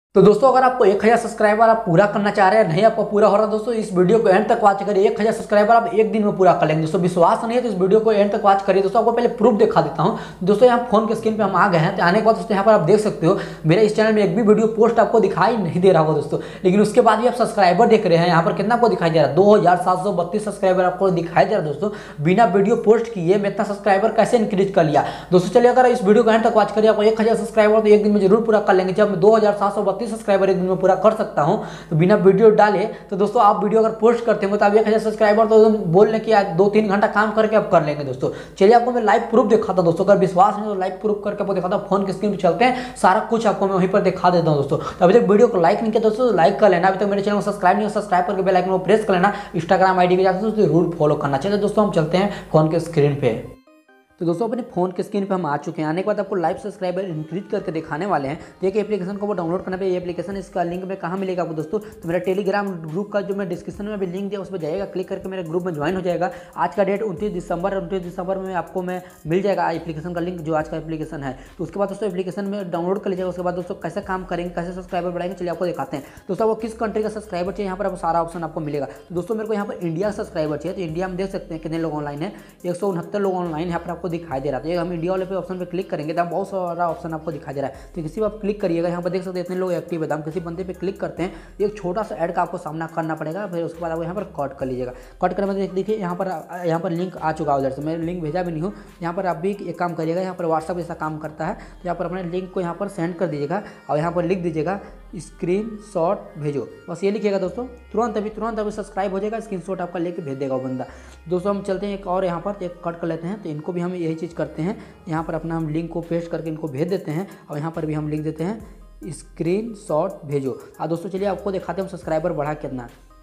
तो दोस्तों अगर आपको 1000 सब्सक्राइबर आप पूरा करना चाह रहे हैं, नहीं आपको पूरा हो रहा दोस्तों, इस वीडियो को एंड तक वॉच करिए। 1000 सब्सक्राइबर आप एक दिन में पूरा कर लेंगे दोस्तों। विश्वास नहीं है तो इस वीडियो को एंड तक वॉच करिए दोस्तों। आपको पहले प्रूफ दिखा देता हूं दोस्तों। यहाँ फोन के स्क्रीन पे हम आ गए हैं। तो आने के बाद दोस्तों यहाँ पर आप देख सकते हो मेरे इस चैनल में एक भी वीडियो पोस्ट आपको दिखाई नहीं दे रहा होगा दोस्तों, लेकिन उसके बाद भी आप सब्सक्राइबर देख रहे हैं। यहाँ पर कितना आपको दिखाई दे रहा है? 2732 सब्सक्राइबर आपको दिखाई दे रहा है दोस्तों। बिना वीडियो पोस्ट किए मैं इतना सब्सक्राइबर कैसे इंक्रीज कर लिया दोस्तों। चलिए अगर इस वीडियो को एंड तक वॉच करिए, आपको 1000 सब्सक्राइबर तो एक दिन में जरूर पूरा कर लेंगे। जब मैं 2732 सब्सक्राइबर एक दिन में पूरा कर सकता हूं तो बिना वीडियो डाले, तो दोस्तों आप वीडियो अगर पोस्ट करते हो तो आप 1000 सब्सक्राइबर तो बोल रहे कि 2-3 घंटा काम करके आप कर लेंगे दोस्तों। चलिए आपको मैं लाइव प्रूफ दिखाता हूं दोस्तों। अगर विश्वास नहीं तो लाइव प्रूफ करके आपको दिखाता हूं। फोन की स्क्रीन पर चलते हैं, सारा कुछ आपको मैं वहीं पर दिखा देता हूं दोस्तों। तो अभी तक वीडियो को लाइक नहीं किया दोस्तों, लाइक कर लेना। अभी तक मेरे चैनल को सब्सक्राइब नहीं हो, सब्सक्राइब करके बेल आइकन को प्रेस कर लेना। इंस्टाग्राम आईडी पे जाते हो तो जरूर फॉलो करना। चलिए दोस्तों हम चलते हैं फोन के स्क्रीन पे। तो दोस्तों अपने फोन के स्क्रीन पे हम आ चुके हैं। आने के बाद आपको लाइव सब्सक्राइबर इंक्रीज करके दिखाने वाले हैं। तो एक एप्लीकेशन को वो डाउनलोड करना पे, ये एप्लीकेशन इसका लिंक में कहाँ मिलेगा आपको दोस्तों? तो मेरा टेलीग्राम ग्रुप का जो मैं डिस्क्रिप्शन में भी लिंक दिया उस पर जाएगा, क्लिक करके मेरे ग्रुप में ज्वाइन हो जाएगा। आज का डेट 29 दिसंबर में आपको मैं मिल जाएगा एप्लीकेशन का लिंक, जो आज का एप्लीकेशन है। तो उसके बाद दोस्तों एप्लीकेशन में डाउनलोड कर लीजिएगा। उसके बाद दोस्तों कैसे काम करेंगे, कैसे सब्सक्राइबर बढ़ाएंगे, चलिए आपको दिखाते हैं दोस्तों। वो किस कंट्री का सब्सक्राइबर चाहिए, यहाँ पर आपको सारा ऑप्शन आपको मिलेगा। तो दोस्तों मेरे को यहाँ पर इंडिया सब्सक्राइबर चाहिए। तो इंडिया में देख सकते हैं कितने लोग ऑनलाइन है, 169 लोग ऑनलाइन यहाँ पर आपको दिखाई दे रहा है। इंडिया वाले पे ऑप्शन पे क्लिक करेंगे तो बहुत सारा ऑप्शन आपको दिखाई दे रहा है। तो किसी पर आप क्लिक करिएगा, यहाँ पर देख सकते हैं इतने लोग एक्टिव है। हम किसी बंदे पे क्लिक करते हैं, एक छोटा सा ऐड का आपको सामना करना पड़ेगा। फिर उसके बाद आप यहाँ पर कट कर लीजिएगा। कट करने में देखिए यहाँ पर लिंक आ चुका है उधर से। मैं लिंक भेजा भी नहीं हूँ। यहाँ पर आप भी एक काम करिएगा, यहाँ पर व्हाट्सअप जैसा काम करता है। तो यहाँ पर अपने लिंक को यहाँ पर सेंड कर दीजिएगा और यहाँ पर लिख दीजिएगा स्क्रीनशॉट भेजो। बस ये लिखिएगा दोस्तों। तुरंत अभी सब्सक्राइब हो जाएगा। स्क्रीनशॉट आपका लेके भेज देगा वो बंदा दोस्तों। हम चलते हैं एक और यहाँ पर एक कट कर लेते हैं। तो इनको भी हम यही चीज़ करते हैं, यहाँ पर अपना हम लिंक को पेस्ट करके इनको भेज देते हैं और यहाँ पर भी हम लिख देते हैं स्क्रीनशॉट भेजो। दोस्तों चलिए आपको दिखाते हैं हम सब्सक्राइबर बढ़ा कितना।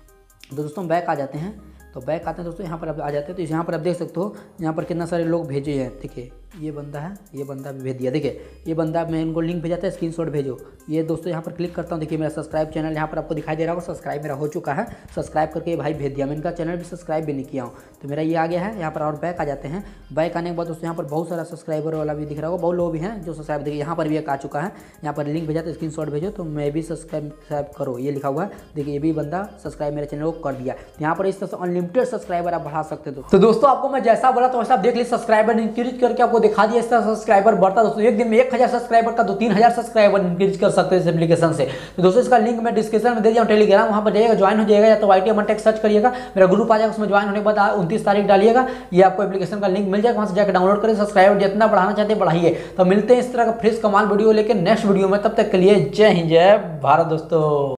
तो दोस्तों बैक आ जाते हैं। तो बैक आते हैं दोस्तों, यहाँ पर आप आ जाते हैं। तो यहाँ पर आप देख सकते हो यहाँ पर कितना सारे लोग भेजे हैं। देखिए ये बंदा है, ये बंदा भी भेज दिया। देखिए ये बंदा, मैं इनको लिंक भेजा था स्क्रीनशॉट भेजो। ये दोस्तों यहाँ पर क्लिक करता हूँ। देखिए मेरा सब्सक्राइब चैनल यहाँ पर आपको दिखाई दे रहा होगा। सब्सक्राइब मेरा हो चुका है। सब्सक्राइब करके ये भाई भेज दिया। मैं इनका चैनल भी सब्सक्राइब भी नहीं किया हूँ। तो मेरा ये आ गया है यहाँ पर। और बैक आ जाते हैं। बैक आने के बाद दोस्तों यहाँ पर बहुत सारा सब्सक्राइबर वाला भी दिख रहा होगा। बहुत लोग भी हैं जो सब्सक्राइब। देखिए यहाँ पर भी एक आ चुका है। यहाँ पर लिंक भेजा तो स्क्रीनशॉट भेजो। तो मैं भी सब्सक्राइब करो, ये लिखा हुआ है। देखिए ये भी बंदा सब्सक्राइब मेरे चैनल को कर दिया। यहाँ पर इस तरह से अनलिमिटेड सब्सक्राइबर आप बढ़ा सकते हो। तो दोस्तों आपको मैं जैसा बोला तो वैसा आप देख लीजिए, सब्सक्राइबर इंक्रीज करके आपको दिखा दिया। इस तरह सब्सक्राइबर बढ़ता दोस्तों। एक दिन में 1000 सब्सक्राइबर का 3000 सब्सक्राइबर इंक्रीज कर सकते हैं इस एप्लीकेशन से। तो दोस्तों इसका लिंक मैं डिस्क्रिप्शन में दे दिया हूं, टेलीग्राम, वहां पर जाइएगा, ज्वाइन हो जाएगा। या तो YT अमन टेक सर्च करिएगा, मेरा ग्रुप आ जाएगा। उसमें ज्वाइन होने के बाद 29 तारीख डालिएगा, ये आपको एप्लीकेशन का लिंक मिल जाएगा। वहां से जाकर डाउनलोड करें। सब्सक्राइबर जितना बढ़ाना चाहते हैं बढ़ाइए। तो मिलते हैं इस तरह का फ्रेश कमाल वीडियो लेकर नेक्स्ट वीडियो में। तब तक के लिए जय हिंद, जय भारत दोस्तों।